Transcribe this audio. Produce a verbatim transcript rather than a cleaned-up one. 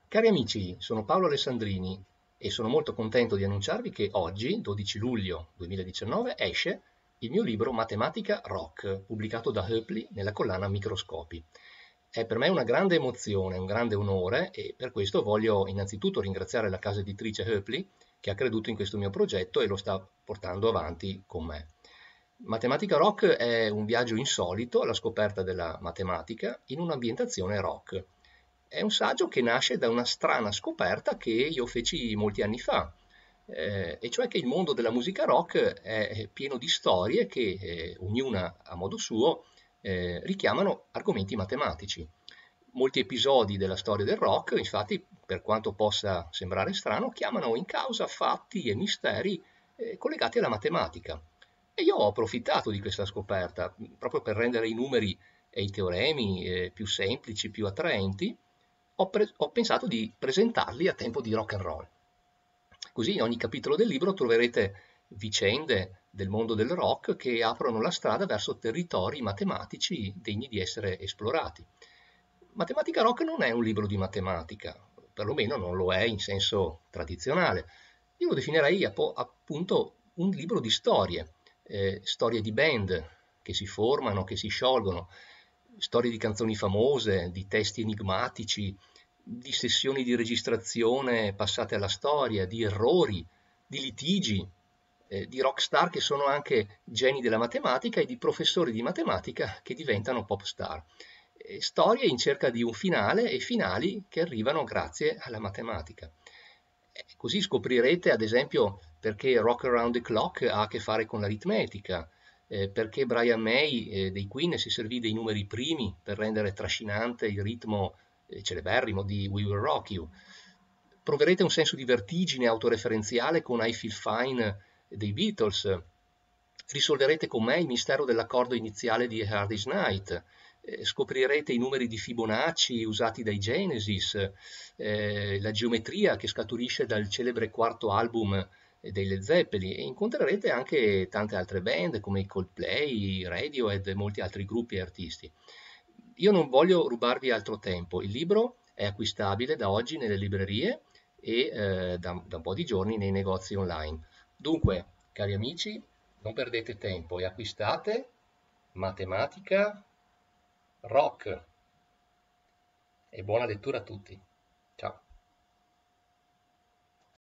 Cari amici, sono Paolo Alessandrini e sono molto contento di annunciarvi che oggi, dodici luglio duemiladiciannove, esce il mio libro Matematica Rock, pubblicato da Hoepli nella collana Microscopi. È per me una grande emozione, un grande onore e per questo voglio innanzitutto ringraziare la casa editrice Hoepli che ha creduto in questo mio progetto e lo sta portando avanti con me. Matematica Rock è un viaggio insolito alla scoperta della matematica in un'ambientazione rock. È un saggio che nasce da una strana scoperta che io feci molti anni fa, eh, e cioè che il mondo della musica rock è pieno di storie che, eh, ognuna a modo suo, eh, richiamano argomenti matematici. Molti episodi della storia del rock, infatti, per quanto possa sembrare strano, chiamano in causa fatti e misteri eh, collegati alla matematica. E io ho approfittato di questa scoperta proprio per rendere i numeri e i teoremi eh, più semplici, più attraenti. Ho, pre- ho pensato di presentarli a tempo di rock and roll. Così in ogni capitolo del libro troverete vicende del mondo del rock che aprono la strada verso territori matematici degni di essere esplorati. Matematica Rock non è un libro di matematica, perlomeno non lo è in senso tradizionale. Io lo definirei appo- appunto un libro di storie, eh, storie di band che si formano, che si sciolgono, storie di canzoni famose, di testi enigmatici, di sessioni di registrazione passate alla storia, di errori, di litigi, eh, di rockstar che sono anche geni della matematica e di professori di matematica che diventano pop star. Eh, storie in cerca di un finale e finali che arrivano grazie alla matematica. Eh, così scoprirete, ad esempio, perché Rock Around the Clock ha a che fare con l'aritmetica, eh, perché Brian May eh, dei Queen si servì dei numeri primi per rendere trascinante il ritmo eh, celeberrimo di We Will Rock You. Proverete un senso di vertigine autoreferenziale con I Feel Fine dei Beatles. Risolverete con me il mistero dell'accordo iniziale di A Hard Day's Night. Eh, scoprirete i numeri di Fibonacci usati dai Genesis, eh, la geometria che scaturisce dal celebre quarto album eh, dei Led Zeppelin e incontrerete anche tante altre band come i Coldplay, Radiohead e molti altri gruppi e artisti. Io non voglio rubarvi altro tempo, il libro è acquistabile da oggi nelle librerie e eh, da, da un po' di giorni nei negozi online. Dunque, cari amici, non perdete tempo e acquistate Matematica Rock e buona lettura a tutti.